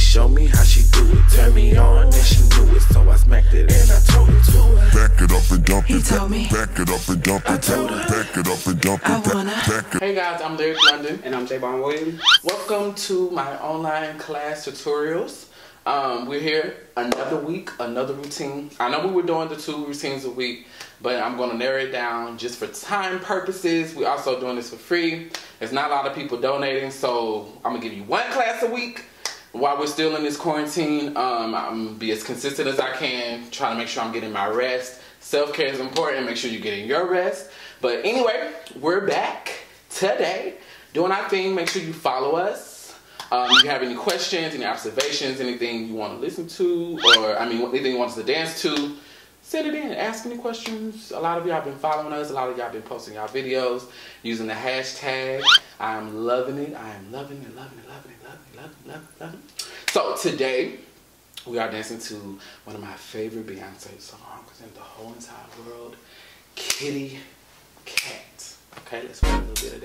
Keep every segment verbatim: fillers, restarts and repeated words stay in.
showed me how she do it. Turned me on and she knew it, so I smacked it and I told it to her. Back it up and dump it. He told me. Back it up and dump it. I told her. Back it up and dump it. I wanna. Back it. Hey guys, I'm Lyric London. And I'm Javon Williams. Welcome to my online class tutorials. Um, we're here another week, another routine. I know we were doing the two routines a week, but I'm going to narrow it down just for time purposes. We're also doing this for free. There's not a lot of people donating, so I'm going to give you one class a week while we're still in this quarantine. Um, I'm going to be as consistent as I can, trying to make sure I'm getting my rest. Self-care is important. Make sure you're getting your rest. But anyway, we're back today doing our thing. Make sure you follow us. Um, if you have any questions, any observations, anything you want to listen to, or I mean, anything you want us to dance to, send it in. Ask any questions. A lot of y'all have been following us. A lot of y'all been posting y'all videos using the hashtag. I'm loving it. I am loving it, loving it, loving it, loving it, loving it, loving it, loving it. So today, we are dancing to one of my favorite Beyonce songs in the whole entire world, Kitty Cat. Okay, let's play a little bit of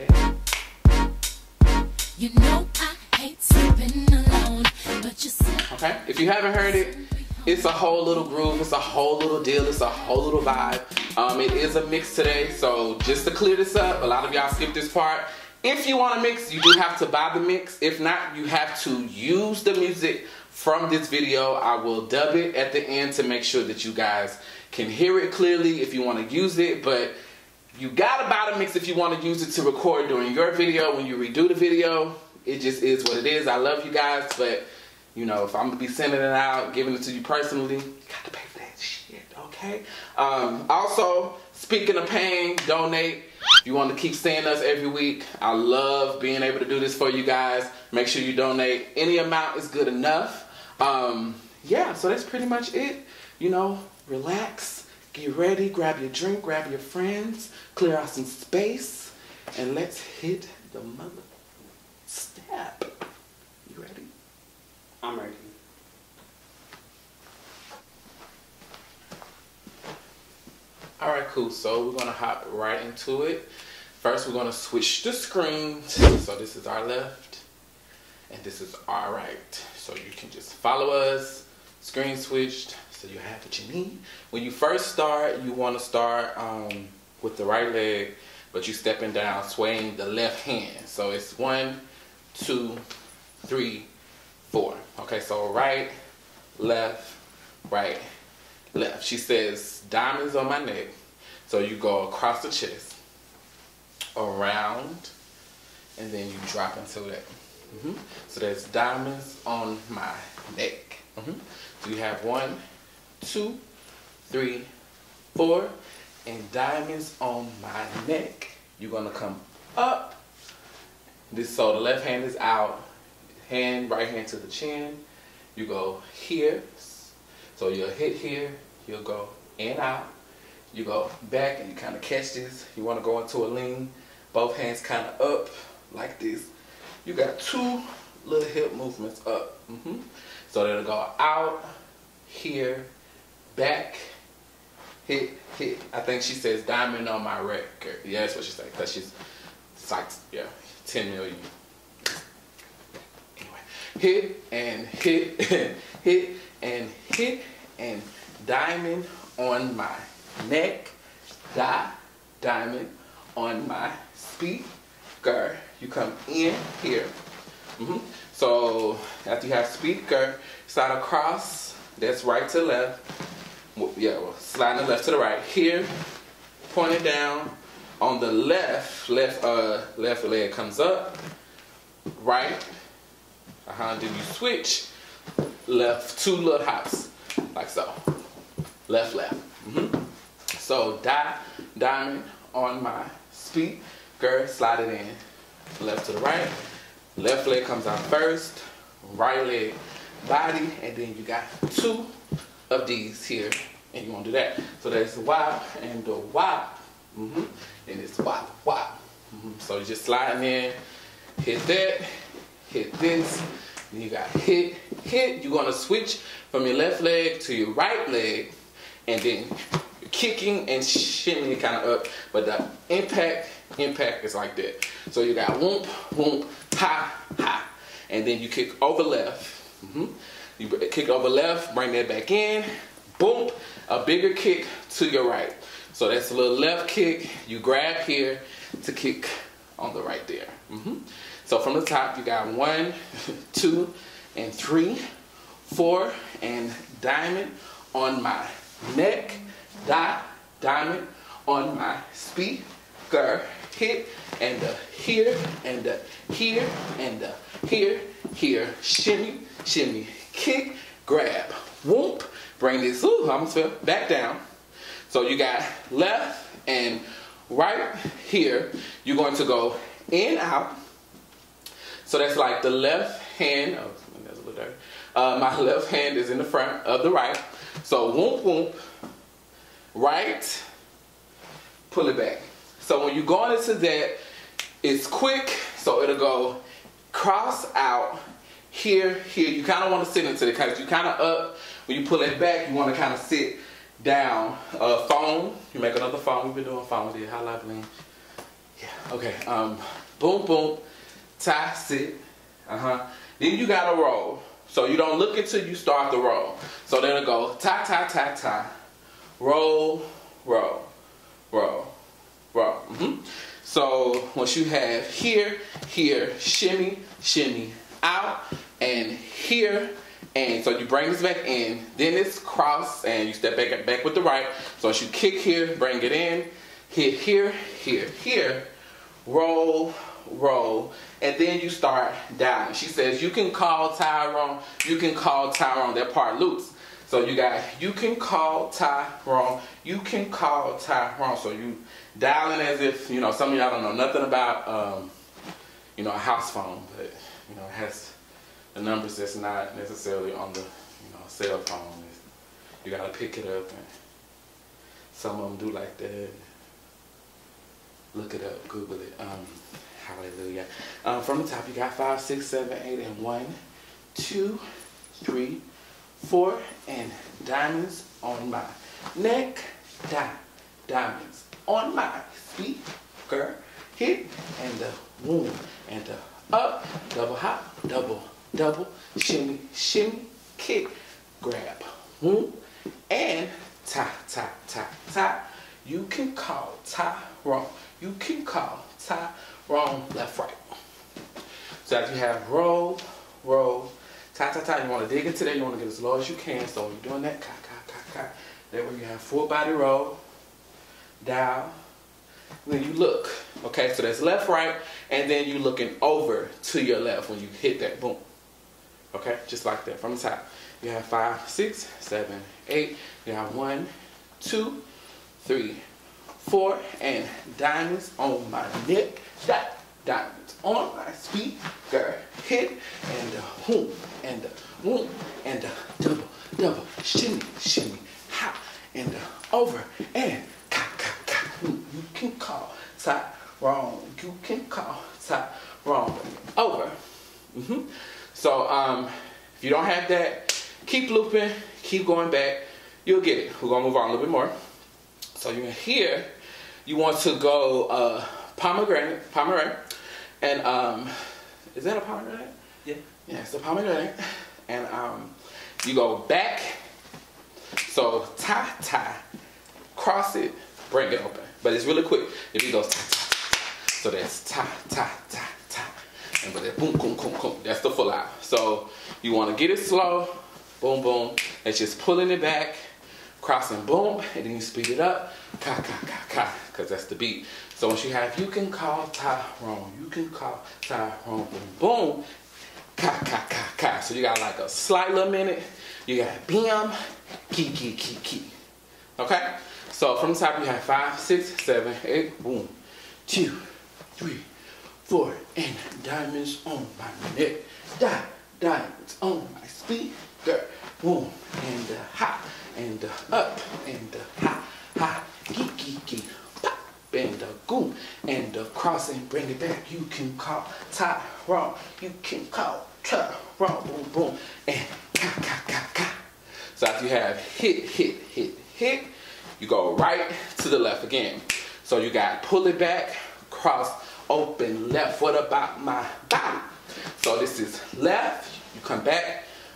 that. You know I hate sleeping alone, but you said. Okay, if you haven't heard it, it's a whole little groove, it's a whole little deal, it's a whole little vibe. Um, it is a mix today, so just to clear this up, a lot of y'all skip this part. If you want a mix, you do have to buy the mix. If not, you have to use the music from this video. I will dub it at the end to make sure that you guys can hear it clearly if you want to use it, but you gotta buy the mix if you want to use it to record during your video when you redo the video. It just is what it is. I love you guys, but you know, if I'm gonna be sending it out, giving it to you personally, you gotta pay for that shit, okay? Um, also, speaking of paying, donate. If you want to keep seeing us every week, I love being able to do this for you guys. Make sure you donate. Any amount is good enough. Um, yeah, so that's pretty much it. You know, relax. Get ready, grab your drink, grab your friends, clear out some space, and let's hit the mother step. You ready? I'm ready. Alright, cool. So we're gonna hop right into it. First, we're gonna switch the screens. So this is our left, and this is our right. So you can just follow us, screen switched. So you have what you need. When you first start, you want to start um, with the right leg, but you stepping down, swaying the left hand. So it's one, two, three, four. Okay, so right, left, right, left. She says diamonds on my neck. So you go across the chest, around, and then you drop into that. Mm-hmm. So there's diamonds on my neck. Mm-hmm. So you have one, two, three, four, and diamonds on my neck. You're gonna come up. This so the left hand is out, hand, right hand to the chin. You go here. So you'll hit here, you'll go in and out. You go back and you kind of catch this. You wanna go into a lean, both hands kind of up like this. You got two little hip movements up. Mm-hmm. So that'll go out, here, back, hit, hit. I think she says diamond on my record. Yeah, that's what she said. Because she's, it's like, yeah, ten million. Anyway, hit and hit and hit and hit and diamond on my neck, die, diamond on my speaker. You come in here. Mm-hmm. So after you have speaker, slide across. That's right to left. Yeah, well, sliding the left to the right. Here, point it down. On the left, left uh, left leg comes up. Right. Uh-huh. Then you switch. Left, two little hops, like so. Left, left. Mm-hmm. So die, diamond on my speaker. Slide it in. Left to the right. Left leg comes out first. Right leg. Body, and then you got two of these here, and you want to do that. So there's the wop and the wop, mm-hmm. and it's wop, wop. Mm-hmm. So you're just sliding in, hit that, hit this, then you got hit, hit. You're gonna switch from your left leg to your right leg, and then you're kicking and shimmying kind of up, but the impact, impact is like that. So you got whoop, whoop, ha, ha, and then you kick over left. Mm-hmm. You kick over left, bring that back in, boom, a bigger kick to your right. So that's a little left kick, you grab here to kick on the right there. Mm-hmm. So from the top, you got one, two, and three, four, and diamond on my neck, dot, diamond on my speaker, hit, and the here, and the here, and the here, here, shimmy, shimmy, kick, grab, whoop, bring this, ooh, I almost fell, back down. So you got left and right here, you're going to go in, out. So that's like the left hand, oh, that's a little dirty. Uh, my left hand is in the front of the right. So whoop, whoop, right, pull it back. So when you go into that, it's quick, so it'll go cross out, here, here. You kind of want to sit into it because you kind of up. When you pull it back, you want to kind of sit down. Uh, phone, you make another phone. We've been doing phones here. Highlight bling. Yeah, okay. Um, boom, boom, tie, sit. Uh-huh. Then you got to roll. So you don't look until you start the roll. So then it'll go tie, tie, tie, tie. Roll, roll, roll, roll. Mm-hmm. So once you have here, here, shimmy, shimmy, out, and here, and so you bring this back in, then it's cross, and you step back back with the right. So as you kick here, bring it in, hit here, here, here, roll, roll, and then you start down. She says you can call Tyrone, you can call Tyrone, that part loose. So you got, you can call Tyrone, you can call Tyrone. So you dialing as if, you know, some of y'all don't know nothing about, um, you know, a house phone, but, you know, it has the numbers that's not necessarily on the, you know, cell phone. It's, you got to pick it up, and some of them do like that. Look it up, Google it. Um, hallelujah. Um, from the top, you got five, six, seven, eight, and one, two, three, four, and diamonds on my neck, di diamonds on my speaker, hit, and the boom, and the up, double hop, double, double, shimmy, shimmy, kick, grab, boom, and tie, tie, tie, tie. You can call tie wrong. You can call tie wrong, left, right. So as you have roll, roll, tie, tie, tie. You want to dig into that. You want to get as low as you can. So you're doing that, ka, ka, ka, ka. That way you have full body roll, down. Then you look. Okay, so that's left, right, and then you looking over to your left when you hit that boom. Okay, just like that from the top. You have five, six, seven, eight. You have one, two, three, four, and diamonds on my neck. That diamonds on my speaker, hit, and the boom, and the boom, and the double, double, shimmy, shimmy, hop, and the over, and ka, ka, ka. You can call tie wrong. You can call tie wrong. Over. Mm-hmm. So um, if you don't have that, keep looping, keep going back. You'll get it. We're gonna move on a little bit more. So you're here. You want to go uh, pomegranate, pomegranate, and um, is that a pomegranate? Yeah. Yeah, it's a pomegranate, and um, you go back. So tie, tie, cross it, bring it open. But it's really quick. If it goes tie, tie, tie, tie. So that's tie, tie, tie, tie, and but that boom, boom, boom, boom. That's the full out. So you want to get it slow, boom, boom. It's just pulling it back, crossing, boom, and then you speed it up, ka, ka, ka, ka, because that's the beat. So once you have, you can call Tyrone, you can call Tyrone, boom, boom, ka, ka, ka, ka. So you got like a slight little minute. You got bam, key, key, key, key. Okay? So from the top you have five, six, seven, eight, boom, two, three, four, and diamonds on my neck, di diamonds on my speaker, boom, and the hop, and the up, and the ha, ha, key, key, key, pop, and the goom, and the cross, and bring it back. You can call Tyrone, you can call Tyrone, boom, boom, and ka, ka, ka, ka. So after you have hit, hit, hit, hit, you go right to the left again. So you got pull it back, cross, open, left. What about my body? So this is left, you come back,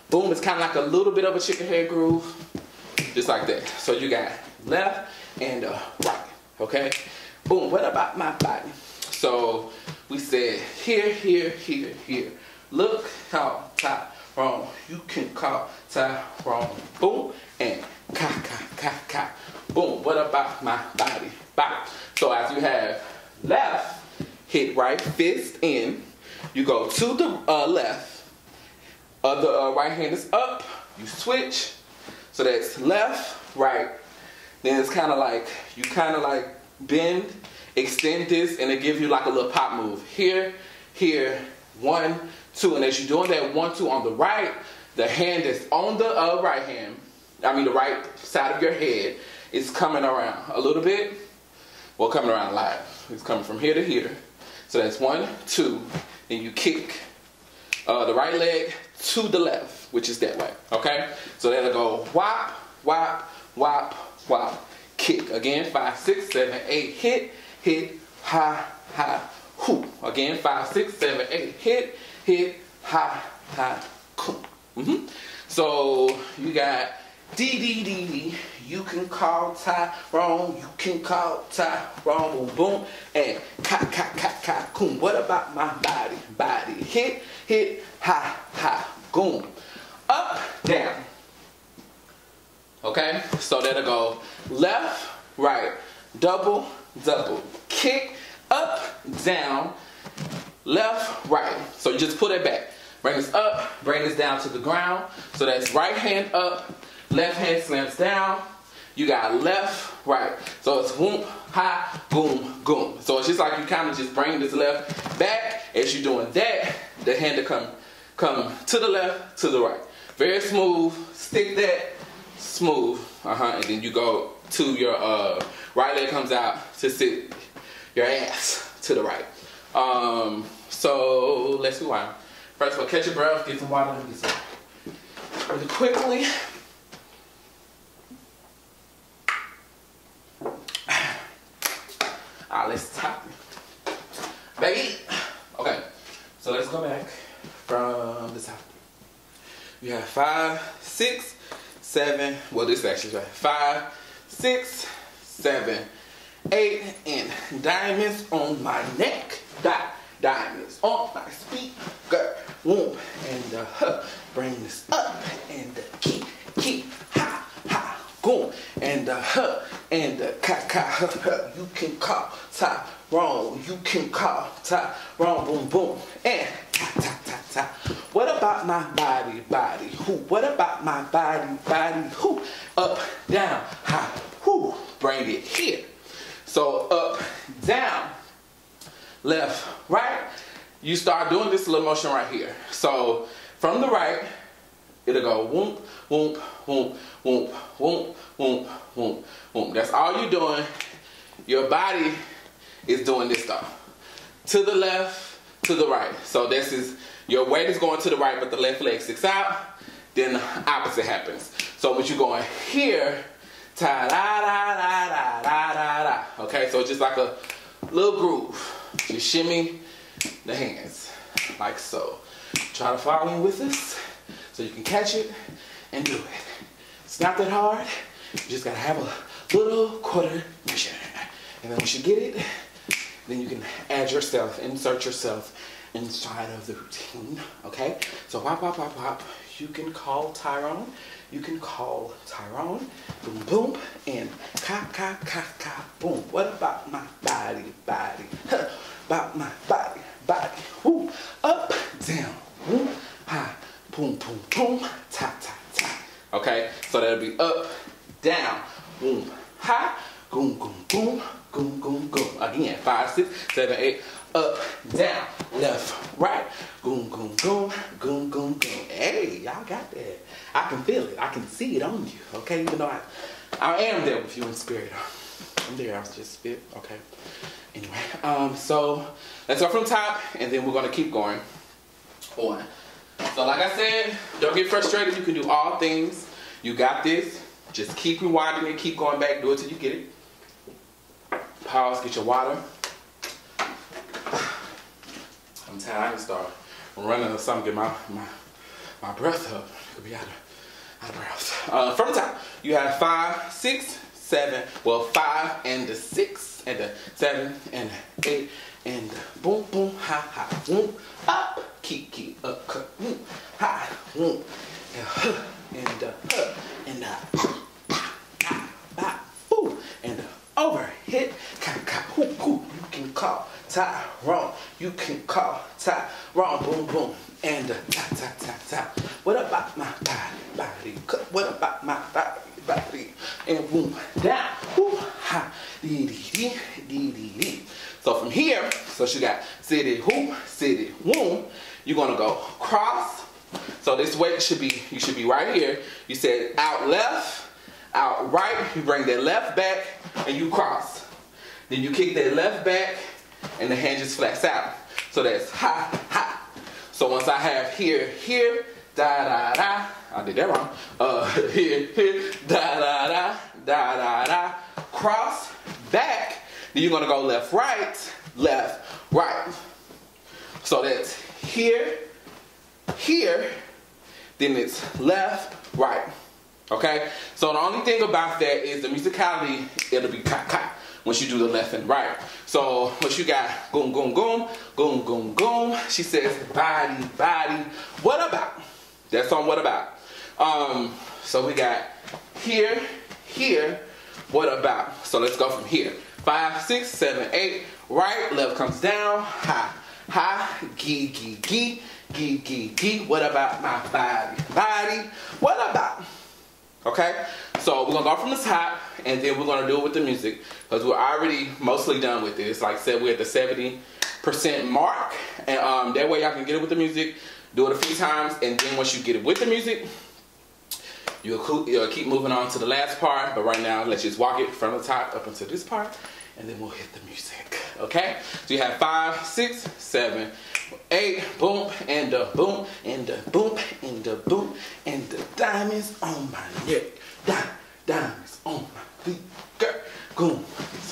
Boom, it's kind of like a little bit of a chicken head groove. Just like that. So you got left and uh, right, okay? Boom, what about my body? So we said here, here, here, here. Look, call, tie, wrong. You can call, tie, wrong. Boom, and ka, ka, ka, ka. Boom, what about my body? Body. So as you have left, hit right fist in. You go to the uh, left. Other uh, right hand is up. You switch. So that's left, right. Then it's kind of like, you kind of like bend, extend this, and it gives you like a little pop move. Here, here, one, two. And as you're doing that one, two on the right, the hand that's on the uh, right hand, I mean the right side of your head, is coming around a little bit. Well, coming around live. It's coming from here to here. So that's one, two. Then you kick uh, the right leg to the left, which is that way, okay? So that'll go whop, whop, whop, whop, kick. Again, five, six, seven, eight, hit, hit, ha, ha, hoo. Again, five, six, seven, eight, hit, hit, ha, ha, cool. Mm-hmm. So you got D, D, D, D. You can call Tyrone, you can call Tyrone, boom, boom, and ka, ka, ka, ka, coom. What about my body? Body, hit, hit, ha, ha, boom. Up, down. Okay, so that'll go left, right, double, double, kick, up, down, left, right. So you just put it back. Bring this up, bring this down to the ground. So that's right hand up, left hand slams down. You got left, right. So it's whoop, ha, boom, boom. So it's just like you kind of just bring this left back. As you're doing that, the hand to come, come to the left, to the right. Very smooth. Stick that, smooth. Uh-huh. And then you go to your uh, right leg comes out to sit your ass to the right. Um, so let's rewind. First of all, catch your breath, get some water, get some really quickly. Alright, let's top it. Baby. Okay, so let's go back from the top. You have five, six, seven, well this is actually right. Five, six, seven, eight, and diamonds on my neck. Di diamonds on my speaker. Boom, and the huh, bring this up, and the keep, keep, ha, ha, boom, and the huh, and the ka, ka, huh, huh. You can call Tyrone, you can call Tyrone, boom, boom, and ta, ta, ta, ta. What about my body, body, who? What about my body, body, who? Up, down, ha, who? Bring it here. So up, down, left, right. You start doing this little motion right here. So from the right, it'll go whoop, whoop, whoop, whoop, whoop, whoop, whoop, whoop. That's all you're doing. Your body is doing this stuff. To the left, to the right. So this is, your weight is going to the right, but the left leg sticks out. Then the opposite happens. So when you're going here, ta da da da da da da da. Okay, so it's just like a little groove. Just shimmy the hands, like so. Try to follow in with us so you can catch it and do it. It's not that hard. You just gotta have a little coordination. And then once you get it, then you can add yourself, insert yourself inside of the routine, okay? So whop, whop, whop, whop. You can call Tyrone. You can call Tyrone. Boom, boom, and ka, ka, ka, ka, boom. What about my body, body? Huh. About my body, body. Woo. Up, down, woo, ha, boom, boom, boom, ta, ta, ta. Okay, so that'll be up, down, boom, ha, boom, boom, boom, boom, boom, boom. Again, five, six, seven, eight. Up, down, left, right, boom, boom, boom, boom, boom, boom. Hey, y'all got that. I can feel it. I can see it on you. Okay, even though I, I am there with you in spirit. I'm there. I was just spit. Okay. Anyway, um, so let's go from top, and then we're gonna keep going on. So, like I said, don't get frustrated. You can do all things. You got this. Just keep rewinding it. Keep going back. Do it till you get it. Pause. Get your water. I'm tired. I can start running or something. Get my, my my breath up. Could be out of, out of breath. Uh, from the top, you have five, six, seven. Well, five and the six and the seven and the eight and the boom, boom, ha, ha, boom, up, keep, keep, up, cut, boom, ha, boom, and huh, and the huh, and the ah, ah, ah, ooh, and the overhead, ka, ka, hoo, hoo. You can call Tyrone. You can call Tyrone. Boom, boom. And the ta, ta, ta, ta. What about my body, body? What about my body, body? And boom, down. Whoo, ha, dee, dee, dee, dee, dee, dee. So from here, so she got city, whoo, city, woo. You're gonna go cross. So this weight should be, you should be right here. You said out left, out right. You bring that left back and you cross. Then you kick that left back and the hand just flats out. So that's ha, ha. So once I have here, here, da, da, da. I did that wrong. Uh, here, here, da, da, da, da, da, da. Cross, back. Then you're gonna go left, right, left, right. So that's here, here, then it's left, right. Okay? So the only thing about that is the musicality, it'll be ka, ka. Once you do the left and right. So what you got, goom, goom, goom, goom, goom, goom. She says, body, body, what about? That's on what about. Um, so we got here, here, what about? So let's go from here. Five, six, seven, eight, right, left comes down, ha, ha, gee, gee, gee, gee, gee, gee, what about my body, body, what about? Okay, so we're gonna go from the top and then we're gonna do it with the music because we're already mostly done with this. Like I said, we're at the seventy percent mark, and um, that way y'all can get it with the music, do it a few times, and then once you get it with the music, you'll, you'll keep moving on to the last part. But right now, let's just walk it from the top up until this part, and then we'll hit the music. Okay, so you have five, six, seven, eight, boom, and the boom, and the boom, and the boom, and the diamonds on my neck, Di diamonds on my feet, girl, boom,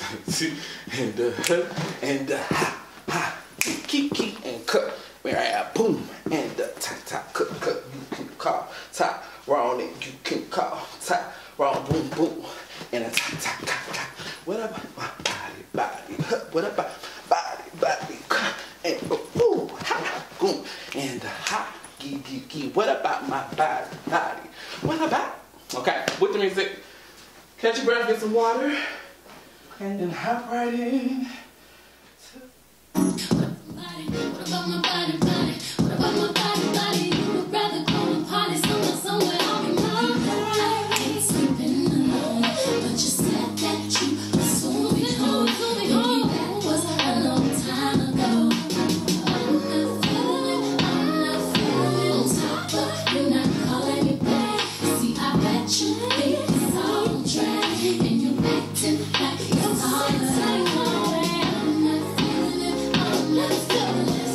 and the and the ha, ha, keep, keep, and cut, where I have boom, and the ta, ta, cut, cut, you can call, ta, wrong, and you can call, ta, wrong, boom, boom, and a ta, ta, ta, ta, what about my body, body, what about body, body, and ooh, ha, boom, and the ha, gee, gee, gee, what about my body, body, what about? Okay, with the music, catch your breath, get some water, and then hop right in. What about my body, body? What about my body, body? You would rather go and party somewhere, somewhere I'll be mine. I hate sleeping alone, but you said that you would soon be home. That was a long time ago. I'm not feeling it, I'm not feeling it on top, but you're not calling me back. See, I bet you think it's all on track, and you're acting like it's all the same. I'm not feeling it, I'm not feeling it.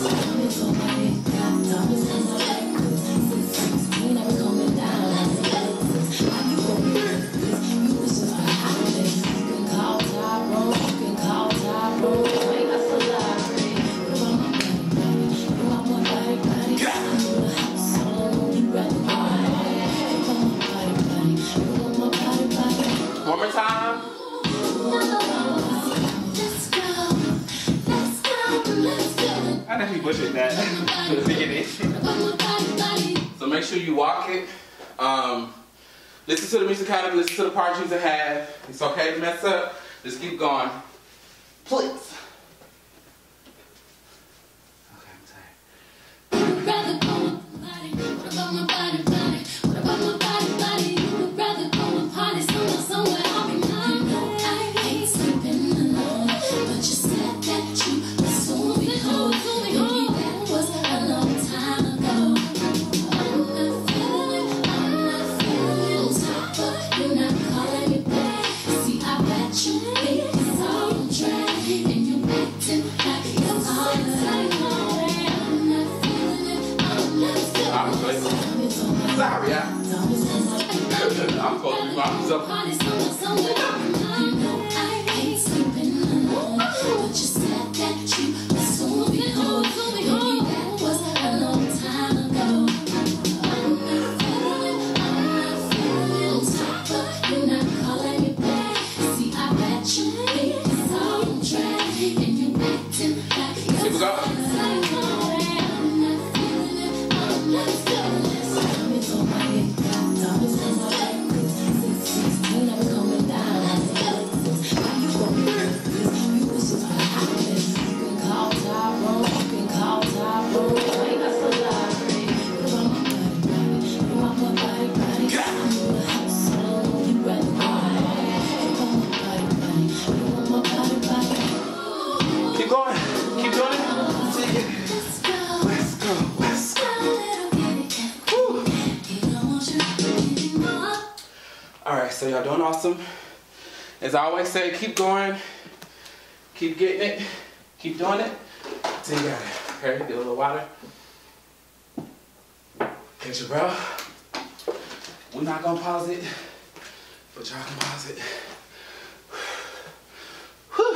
One more time. Let's go, let's go, let's go. I know you butchered that to the beginning. So make sure you walk it. Um, listen to the musicality, listen to the parts you have. It's okay to mess up. Just keep going. Please. Okay, I'm tired. Would rather go with body. What about my body, body? What about my body, body? You would rather go and party somewhere, somewhere I'll be mine. No, I hate sleeping alone, but you said that you would soon be home. That was a long time ago. I'm not feeling it, I'm not feeling it on top, but you're not calling me back. See, I bet you think it's all on track, and you're acting like it's all the same. I'm not feeling it, I'm not feeling it. I'm sorry. Sorry, I. I'm supposed to be myself. Party somewhere, somewhere I'll be mine. No, I hate sleeping alone, but you said that you would soon be home. That was a long time ago. I'm so y'all doing awesome. As I always say, keep going, keep getting it, keep doing it till you got it. Okay, get a little water. Catch your breath. We're not gonna pause it, but y'all can pause it. Whew.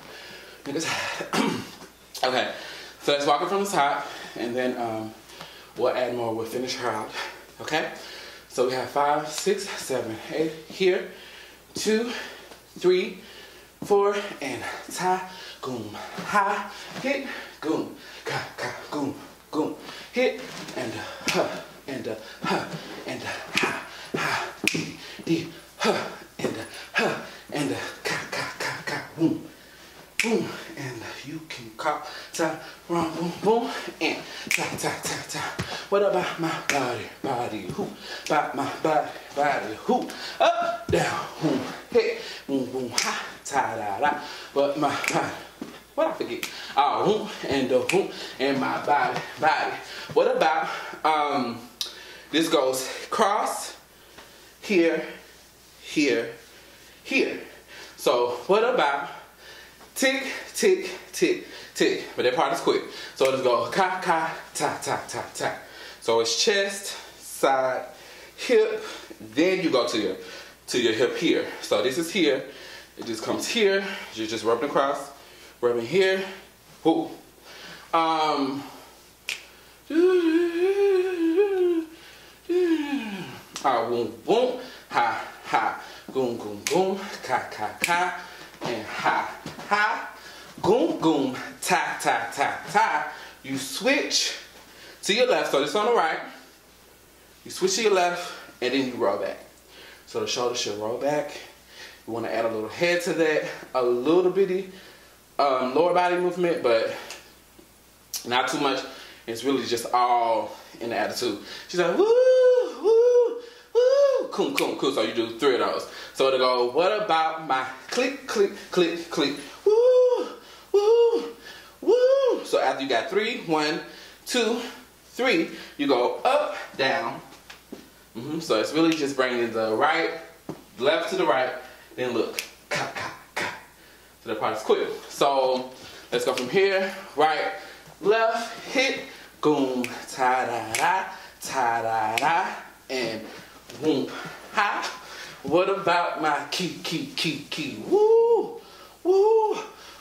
Okay, so let's walk it from the top, and then um, we'll add more. We'll finish her out. Okay, so we have five, six, seven, eight here, two, three, four, and ta, goom, ha, hit, goom, ka, ka, goom, goom, hit, and ha, and ha, and ha, ha, dee, dee, ha, and ha, and ka, ka, ka, ka, boom. Boom, and you can call ta, rum, boom, boom, and ta, ta, ta, ta. What about my body, body, who? About my body, body, who? Up, down, boom, hey, boom, boom, ha, ta, da, da. But my body, what I forget? Ah, boom, and the boom, and my body, body. What about, um, this goes cross, here, here, here. So what about tick, tick, tick, tick. But that part is quick. So it'll go ka, ka, ta, ta, ta, ta. So it's chest, side, hip, then you go to your to your hip here. So this is here. It just comes here. You're just rubbing across, rubbing here. Whoo. Um ah, boom, boom, ha, ha, goom, goom, goom, ka, ka, ka, and ha, ha, goom, goom, ta, ta, ta, ta. You switch to your left, so this on the right. You switch to your left, and then you roll back. So the shoulder should roll back. You want to add a little head to that, a little bitty um, lower body movement, but not too much. It's really just all in the attitude. She's like, woo, woo, woo, coom, coom, coom. So you do three of those. So it'll go, what about my click, click, click, click, woo, woo, woo. So after you got three, one, two, three, you go up, down. Mm-hmm. So it's really just bringing the right, left to the right, then look, ka, ka, ka. So that part is quick. So let's go from here, right, left, hit, goom, ta-da-da, ta-da-da, and boom, ha. What about my key, key, key, key? Woo, woo,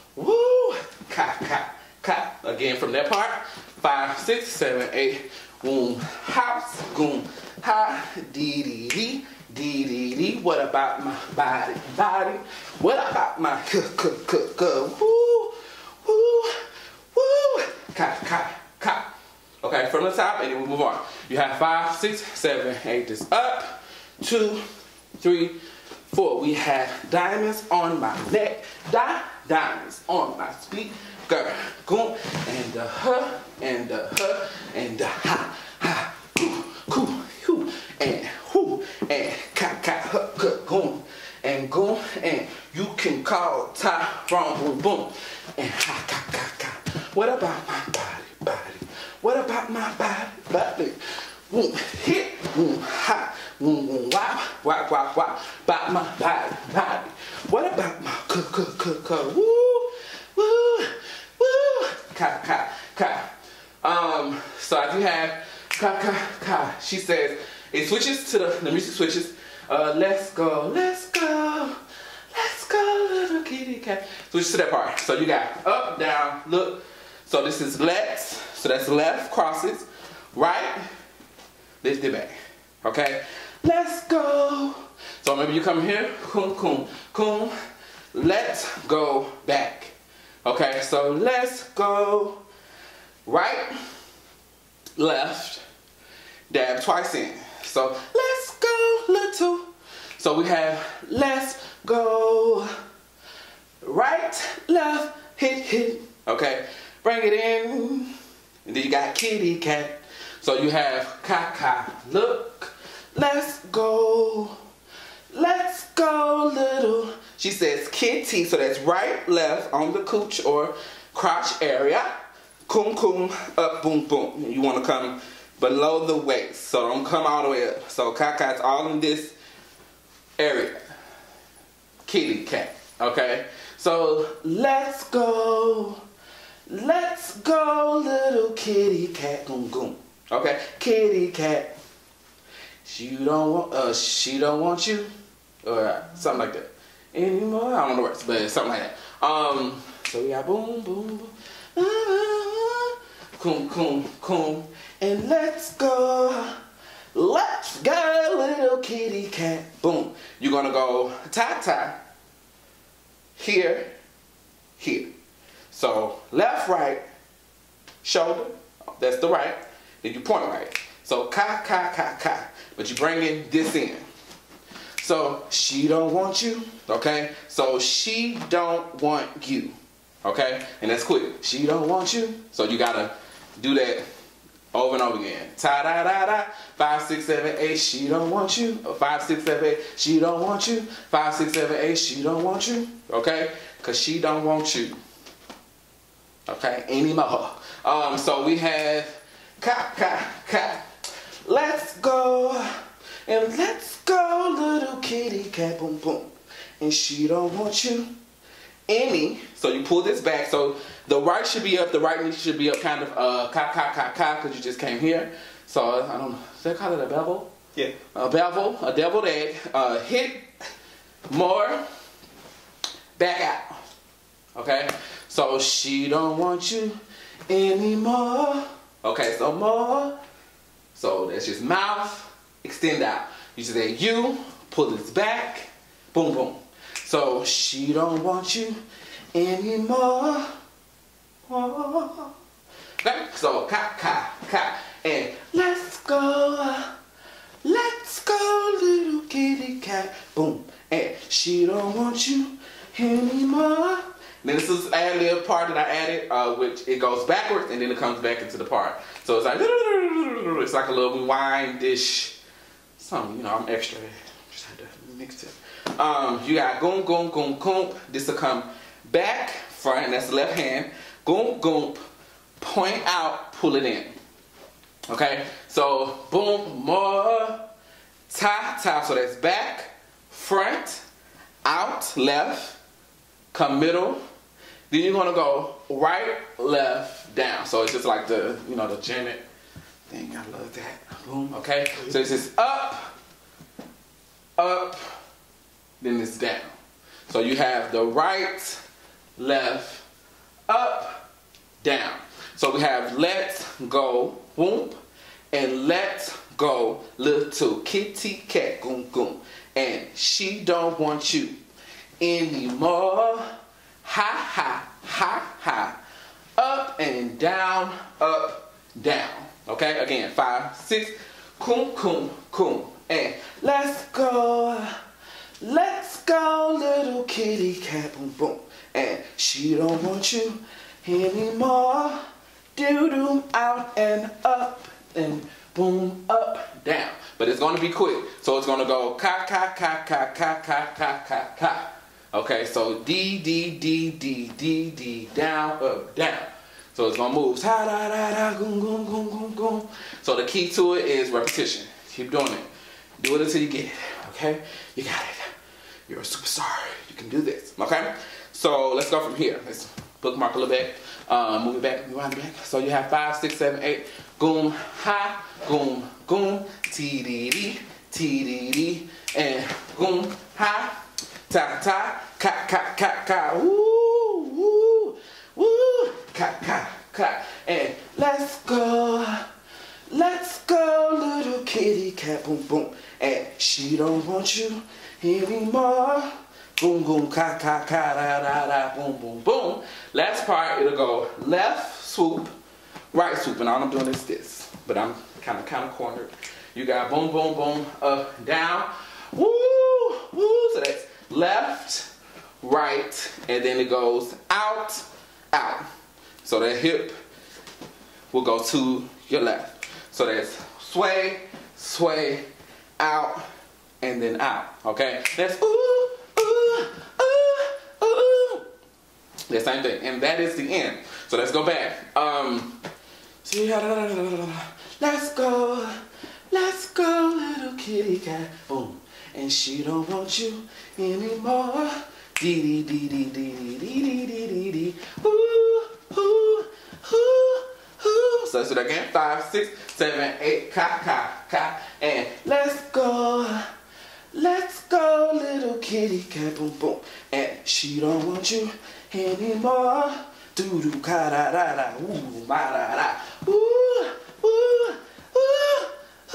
woo, ka, ka, ka. Again from that part, five, six, seven, eight, boom, house, goom, ha, dee, dee, dee, dee, dee, dee. What about my body, body? What about my k, k, k, k? Woo, woo, woo, ka, ka, ka. Okay, from the top, and then we move on. You have five, six, seven, eight. This up, two, three, four. We have diamonds on my neck, di diamonds on my speaker. Goom, and the huh, and the huh, and the ha, ha, coo, coo, hoo, and hoo, and ka, ka, huh, ka, goom, and goom, and you can call ta, rom, boom, boom, and ha, ka, ka, ka. What about my body, body? What about my body, body? Boom, hit, boom, ha, boom, boom, wow, wow, wow, wow. About my body, body. What about my k, k, k, k? Woo, woo, woo. Ka, ka, ka. Um, so I do have ka, ka, ka. She says, it switches to the, the music switches. Uh, let's go, let's go, let's go, little kitty cat. Switch to that part. So you got up, down, look. So this is let's. So that's left, crosses, right, lift it back, okay? Let's go. So maybe you come here, coom, coom, coom, let's go back. Okay, so let's go right, left, dab twice in. So let's go, little. So we have let's go right, left, hit, hit, okay? Bring it in. And then you got kitty cat. So you have ka-ka, look, let's go, let's go little. She says kitty, so that's right, left on the cooch or crotch area. Coom, coom, up, boom, boom. You want to come below the waist, so don't come all the way up. So ka-ka is all in this area. Kitty cat. Okay? So let's go. Let's go, little kitty cat. Goom goom. Okay? Kitty cat. She don't want uh she don't want you. Or something like that. Anymore. I don't know the words, but it's something like that. Um so we got boom boom boom. Ah, coom coom coom. And let's go. Let's go, little kitty cat. Boom. You're gonna go ta-ta. Here, here. So left, right, shoulder. That's the right. Then you point right. So ka, ka, ka, ka. But you bringing this in. So she don't want you. Okay. So she don't want you. Okay. And that's quick. She don't want you. So you gotta do that over and over again. Ta da da da. Five, six, seven, eight. She don't want you. Or five, six, seven, eight. She don't want you. Five, six, seven, eight. She don't want you. Okay? Cause she don't want you. Okay? Anymore. Um. So we have ka ka ka. Let's go and let's go, little kitty cat. Boom boom. And she don't want you. Any, so you pull this back, so the right should be up, the right knee should be up, kind of uh, ka ka ka ka, because you just came here. So I don't know, does that call it a bevel? Yeah. A bevel, a deviled egg. Uh, hit more, back out. Okay, so she don't want you anymore. Okay, so more. So that's just mouth, extend out. You say you, pull this back, boom boom. So she don't want you anymore. Oh. Okay, so ka ka ka, and let's go, let's go, little kitty cat. Boom, and she don't want you anymore. Then this is ad lib part that I added, uh, which it goes backwards and then it comes back into the part. So it's like it's like a little rewind dish. Something, you know, I'm extra. Just had to mix it. Um, you got goom, goom, goom, goom. This will come back, front, that's the left hand. Goom, goom, point out, pull it in. Okay? So, boom, more, ta, ta. So that's back, front, out, left, come middle. Then you're going to go right, left, down. So it's just like the, you know, the Janet thing. I love that. Boom, okay? So it's just up, up, then it's down. So you have the right, left, up, down. So we have let's go, whoop, and let's go, little kitty cat, goom, goom. And she don't want you anymore. Ha, ha, ha, ha. Up and down, up, down. Okay, again, five, six, coom, coom, coom. And let's go. Let's go, little kitty cat, boom, boom. And she don't want you anymore. Doo-doo, out and up, and boom, up, down. But it's gonna be quick. So it's gonna go ka, ka, ka, ka, ka, ka, ka, ka, ka. Okay, so D, D, D, D, D, D, down, up, down. So it's gonna move. Ta, da, da, da, goom, goom, goom, goom, goom. So the key to it is repetition. Keep doing it. Do it until you get it, okay? You got it. You're a superstar. You can do this, okay? So let's go from here. Let's bookmark a little bit. Um, move it back, rewind it back. So you have five, six, seven, eight. Goom, ha, goom, goom, T D D, T D D, and goom, ha, ta ta, ka ka ka ka, woo, woo, woo, ka ka ka, and let's go, let's go, little kitty cat, boom boom, and she don't want you anymore. Boom, boom, ka, ka, ka, da, da, da, boom, boom, boom. Last part, it'll go left swoop, right swoop, and all I'm doing is this, but I'm kind of, kind of cornered. You got boom, boom, boom, up, down, woo, woo. So that's left, right, and then it goes out, out. So that hip will go to your left. So that's sway, sway, out, and then out. Okay, that's ooh. The same thing, and that is the end. So let's go back. Um, so you have, let's go, let's go, little kitty cat, boom. And she don't want you anymore. Dee dee dee dee dee dee dee dee dee dee. Ooh, ooh, ooh, ooh. So let's do that again. Five, six, seven, eight, ka, ka, ka. And let's go. Let's go, little kitty cat, boom, boom. And she don't want you anymore. Doo doo ka da da da, ooh ma da da, ooh ooh ooh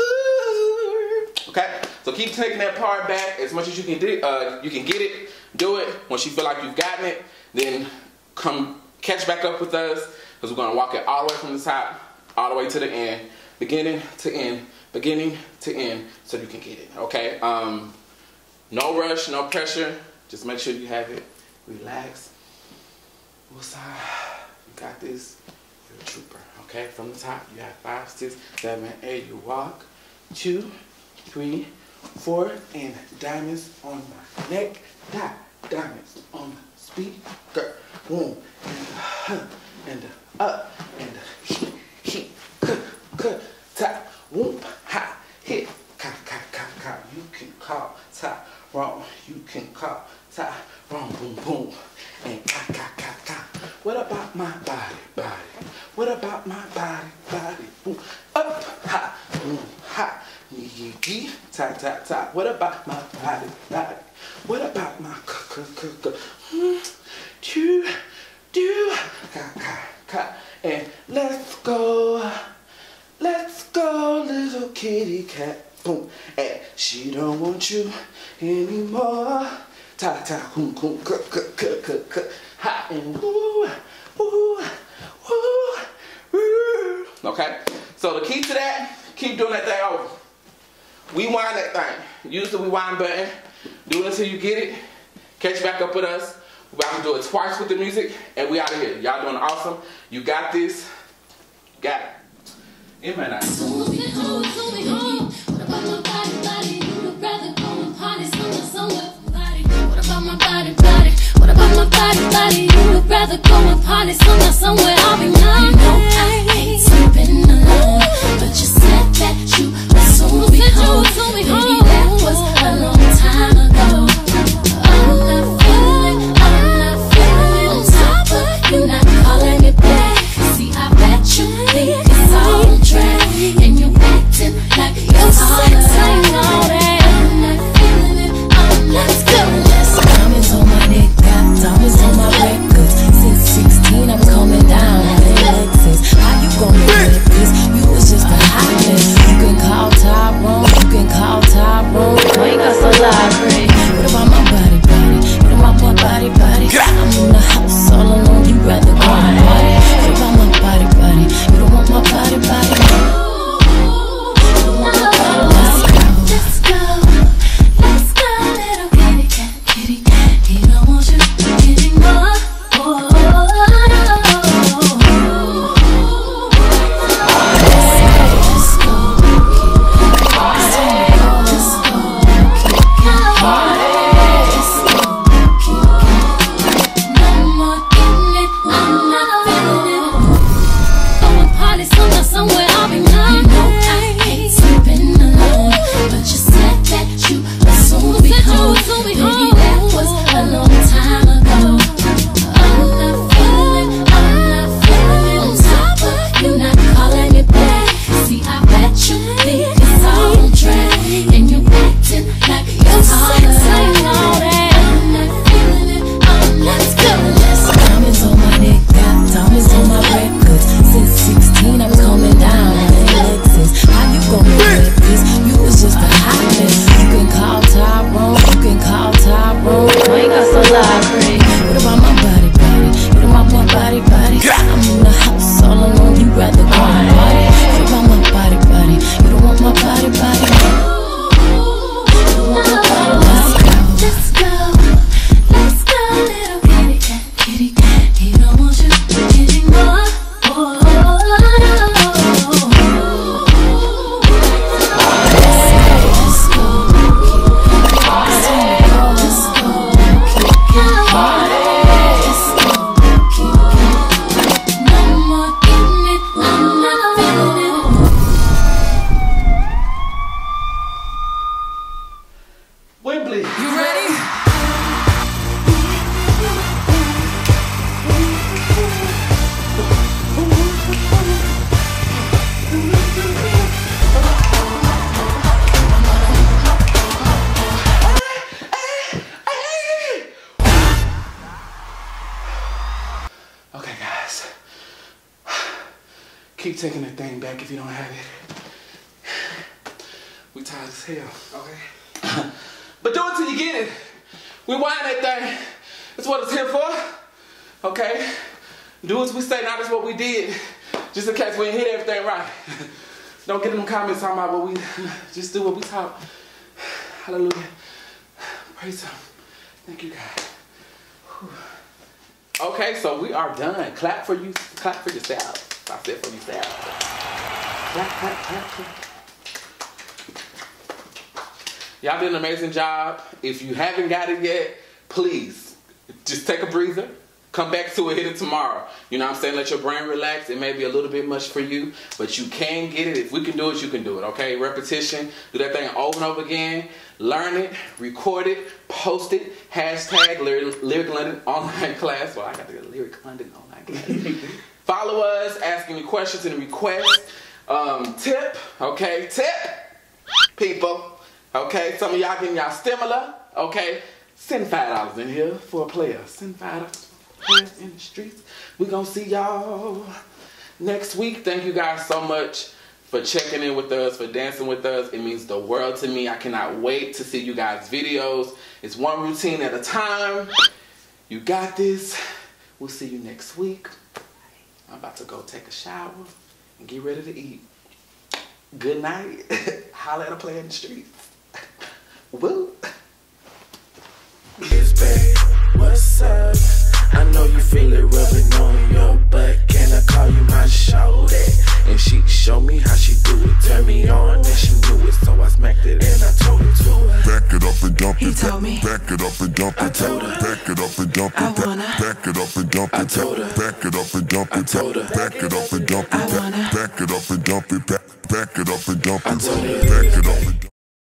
ooh. Okay, so keep taking that part back as much as you can do. Uh, you can get it, do it. Once you feel like you've gotten it, then come catch back up with us because we're gonna walk it all the way from the top, all the way to the end, beginning to end, beginning to end, so you can get it. Okay. Um, no rush, no pressure. Just make sure you have it. Relax. Woosah, you got this. You're a trooper, okay? From the top, you have five, six, seven, eight. You walk, two, three, four, and diamonds on my neck. Di diamonds on my speaker. Boom, and the huh, and the up, and the he, he, k, k, ta, whoop, ha, hit, ka, ka, ka, ka. You can call ta, wrong. You can call ta, wrong, boom, boom. And ka ka ka ka. What about my body, body? What about my body, body? Boom, up, ha, boom, ha, yee yee, ta ta ta. What about my body, body? What about my ka ka ka ka? Hmm, do do ka ka ka. And let's go, let's go, little kitty cat. Boom, and she don't want you anymore. Ta ta, hum hum, k k k k k, ha, and woo, woo, woo, woo. Okay, so the key to that, keep doing that thing over. Rewind that thing. Use the rewind button. Do it until you get it. Catch back up with us. We're about to do it twice with the music, and we out of here. Y'all doing awesome. You got this. You got it. It might not. What about my body, body? You would rather go and party somewhere, somewhere. What about my body, body? What about my body, body? You would rather go and party somewhere, somewhere. I'll be mine. You know I hate sleeping alone, but you said that you would soon be home. Maybe that was a long time ago. I'm not feeling, I'm not feeling on top, but you're not calling me back. See, I bet you think it's all a drag, and you're acting like you're all exciting all that. I'm not feeling it. I'm let's go. Diamonds on my neck, got diamonds on my records. Since sixteen, I was coming down on the Lexus. How you gonna make this? You was just a hot mess. You can call Tyrone, you can call Tyrone. Wake up so library. What about my body, body? What about my body, body? I'm in the house all alone. You rather go and party. What about my body, body? You don't want my body, body? You don't want my body, body? keep taking that thing back if you don't have it. We tired as hell. Okay. But do it till you get it. We wind that thing. That's what it's here for. Okay? Do as we say, not as what we did. Just in case we didn't hit everything right. Don't get in them comments talking about what we, just do what we talk. Hallelujah. Praise Him. Thank you, God. Whew. Okay, so we are done. Clap for you. Clap for yourself. I said for yourself. Clap, clap, clap, clap. Y'all did an amazing job. If you haven't got it yet, please just take a breather. Come back to it, hit it tomorrow. You know what I'm saying? Let your brain relax. It may be a little bit much for you, but you can get it. If we can do it, you can do it, okay? Repetition. Do that thing over and over again. Learn it, record it, post it. Hashtag Lyric, Lyric London online class. Well, I got to get Lyric London online class. Follow us, ask any questions and requests. Um, tip, okay? Tip, people. Okay, some of y'all getting y'all stimuli. Okay, send five dollars in here for a player. Send five dollars for players in the streets. We gonna see y'all next week. Thank you guys so much for checking in with us, for dancing with us. It means the world to me. I cannot wait to see you guys' videos. It's one routine at a time. You got this. We'll see you next week. I'm about to go take a shower and get ready to eat. Good night. Holla at a player in the streets. Woo. It's babe, what's up? I know you feel it rubbing on your butt. Can I call you my shorty? And she showed me how she do it. Turn me on and she knew it, so I smacked it and I told her to her. Back it up and dump it. He told me. Back it up and dump it. I told her. Back it up and dump it. I wanna. Back it up and dump it. I told her. Back it up and dump it. I told her. Back it up and dump it. I wanna. Back it up and dump it. Back it up and dump it. I told her. Back it up and dump it.